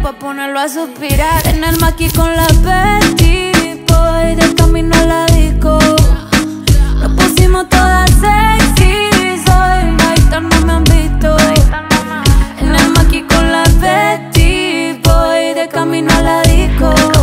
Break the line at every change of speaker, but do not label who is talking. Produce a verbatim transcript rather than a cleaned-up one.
pa' ponerlo a suspirar. En el maqui con la Betty Boy, de camino a la disco. Nos pusimos todas sexy, hoy baitas no me han visto. En el maqui con la Betty Boy, de camino a la disco.